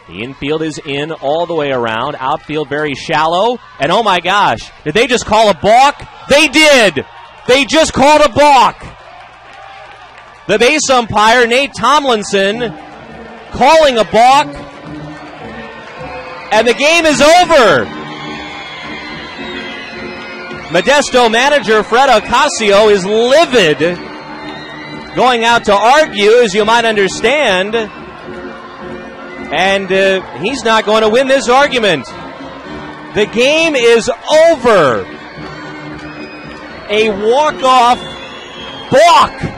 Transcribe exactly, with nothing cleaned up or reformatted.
The infield is in all the way around. Outfield very shallow. And oh my gosh, did they just call a balk? They did! They just called a balk! The base umpire, Nate Tomlinson, calling a balk. And the game is over! Modesto manager Fred Ocasio is livid, going out to argue, as you might understand. And uh, he's not going to win this argument. The game is over. A walk-off balk